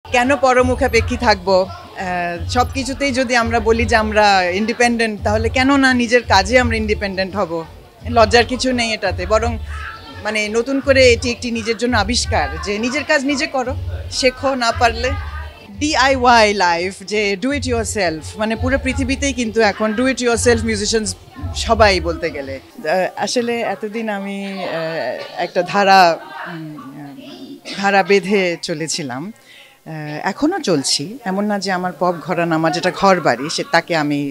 কেন পরমুখাপেক্ষী থাকবো? সব কিছুতেই যদি আমরা বলি যে আমরা ইন্ডিপেন্ডেন্ট, তাহলে কেন না নিজের কাজে আমরা ইন্ডিপেন্ডেন্ট হব? লজ্জার কিছু নেই এটাতে, বরং মানে নতুন করে এটি একটি নিজের জন্য আবিষ্কার যে নিজের কাজ নিজে করো, শেখো না পারলে। ডিআইওয়াই লাইফ, যে ডু ইট ইউর সেলফ, মানে পুরো পৃথিবীতেই কিন্তু এখন do it yourself musicians সবাই বলতে গেলে। আসলে এতদিন আমি একটা ধারা বেঁধে চলেছিলাম, এখনও চলছি। এমন না যে আমার পপ ঘরানা, আমার যেটা ঘর বাড়ি তাকে আমি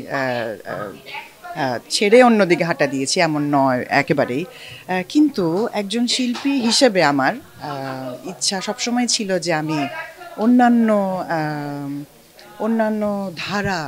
ছেড়ে অন্যদিকে হাঁটা দিয়েছি, এমন নয় একেবারেই। কিন্তু একজন শিল্পী হিসেবে আমার ইচ্ছা সবসময় ছিল যে আমি অন্যান্য ধারা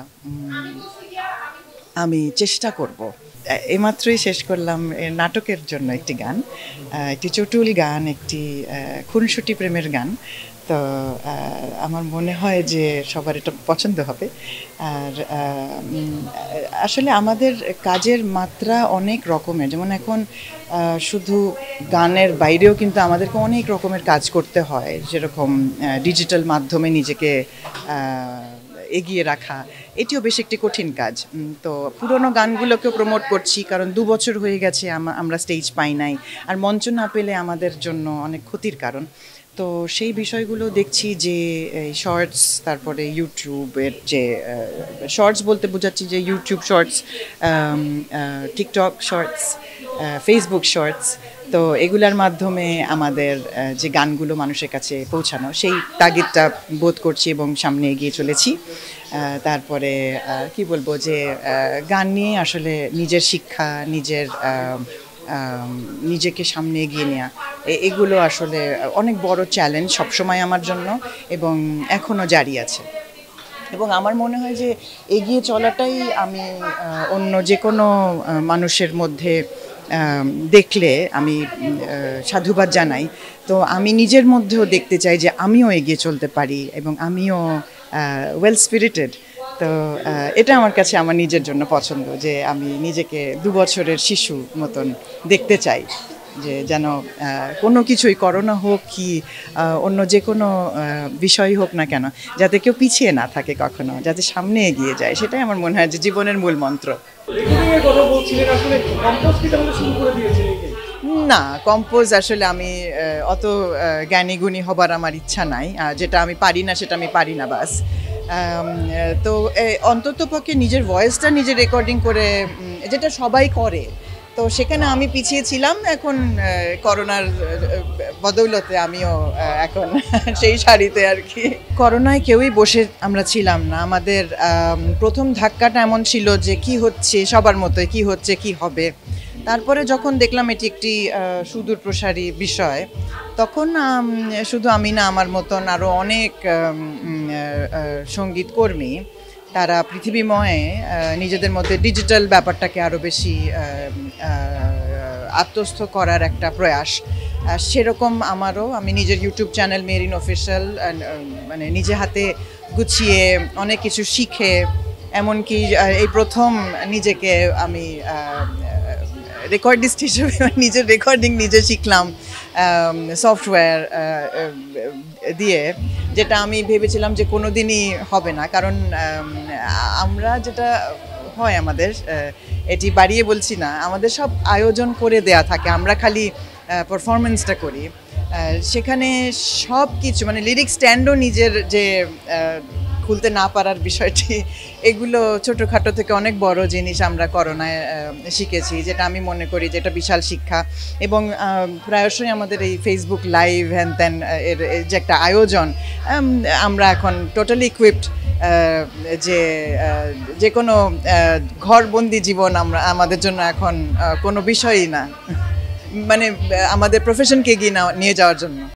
আমি চেষ্টা করব। এইমাত্রই শেষ করলাম নাটকের জন্য একটি গান, একটি চটুল গান, একটি খুনসুটি প্রেমের গান। তো আমার মনে হয় যে সবার এটা পছন্দ হবে। আর আসলে আমাদের কাজের মাত্রা অনেক রকমের, যেমন এখন শুধু গানের বাইরেও কিন্তু আমাদেরকে অনেক রকমের কাজ করতে হয়, যেরকম ডিজিটাল মাধ্যমে নিজেকে এগিয়ে রাখা, এটিও বেশ একটি কঠিন কাজ। তো পুরনো গানগুলোকেও প্রমোট করছি, কারণ 2 বছর হয়ে গেছে আমরা স্টেজ পাই নাই, আর মঞ্চ না পেলে আমাদের জন্য অনেক ক্ষতির কারণ। তো সেই বিষয়গুলো দেখছি যে শর্টস, তারপরে ইউটিউবের যে শর্টস বলতে বোঝাচ্ছি যে YouTube shorts, TikTok shorts, Facebook shorts, তো এগুলার মাধ্যমে আমাদের যে গানগুলো মানুষের কাছে পৌঁছানো, সেই তাগিদটা বোধ করছি এবং সামনে এগিয়ে চলেছি। তারপরে কি বলবো, যে গান নিয়ে আসলে নিজের শিক্ষা, নিজেকে সামনে এগিয়ে নেওয়া, এগুলো আসলে অনেক বড় চ্যালেঞ্জ সবসময় আমার জন্য, এবং এখনও জারি আছে। এবং আমার মনে হয় যে এগিয়ে চলাটাই আমি অন্য যে কোনো মানুষের মধ্যে দেখলে আমি সাধুবাদ জানাই। তো আমি নিজের মধ্যেও দেখতে চাই যে আমিও এগিয়ে চলতে পারি এবং আমিও ওয়েল স্পিরিটেড। তো এটা আমার কাছে আমার নিজের জন্য পছন্দ, যে আমি নিজেকে 2 বছরের শিশু মতন দেখতে চাই, যে যেন কোনো কিছুই, করোনা হোক কি অন্য যে কোনো বিষয় হোক না কেন, যাতে কেউ পিছিয়ে না থাকে কখনো, যাতে সামনে এগিয়ে যায়, সেটাই আমার মনে হয় যে জীবনের মূল মন্ত্র। না, কম্পোজ আসলে আমি অত জ্ঞানী গুণী হবার আমার ইচ্ছা নাই, যেটা আমি পারি না সেটা আমি পারি না, বাস। তো অন্ততপক্ষে নিজের ভয়েসটা নিজে রেকর্ডিং করে, যেটা সবাই করে, তো সেখানে আমি পিছিয়ে ছিলাম। এখন করোনার বদৌলতে আমিও এখন সেই সারিতে আর কি। করোনায় কেউই বসে আমরা ছিলাম না। আমাদের প্রথম ধাক্কাটা এমন ছিল যে কি হচ্ছে, সবার মতোই কি হচ্ছে, কি হবে। তারপরে যখন দেখলাম এটি একটি সুদূর প্রসারী বিষয়, তখন শুধু আমি না, আমার মতন আরও অনেক সঙ্গীত কর্মী, তারা পৃথিবীময়ে নিজেদের মধ্যে ডিজিটাল ব্যাপারটাকে আরও বেশি আত্মস্থ করার একটা প্রয়াস। সেরকম আমারও, আমি নিজের ইউটিউব চ্যানেল মেরিন অফিশিয়াল, মানে নিজে হাতে গুছিয়ে অনেক কিছু শিখে, এমনকি এই প্রথম নিজেকে আমি রেকর্ডিস্ট হিসেবে নিজের রেকর্ডিং নিজে শিখলাম সফটওয়্যার দিয়ে, যেটা আমি ভেবেছিলাম যে কোনো দিনই হবে না। কারণ আমরা যেটা হয় আমাদের, এটি বাড়িয়ে বলছি না, আমাদের সব আয়োজন করে দেয়া থাকে, আমরা খালি পারফরমেন্সটা করি। সেখানে সব কিছু, মানে লিরিক স্ট্যান্ডও নিজের যে খুলতে না পারার বিষয়টি, এগুলো ছোটোখাটো থেকে অনেক বড় জিনিস আমরা করোনায় শিখেছি, যেটা আমি মনে করি যে এটা বিশাল শিক্ষা। এবং প্রায়শই আমাদের এই ফেসবুক লাইভ হ্যান ত্যান এর যে একটা আয়োজন, আমরা এখন টোটালি ইকুইপড, যে কোনো ঘরবন্দি জীবন আমাদের জন্য এখন কোনো বিষয়ই না, মানে আমাদের প্রফেশনকে এগিয়ে নিয়ে যাওয়ার জন্য।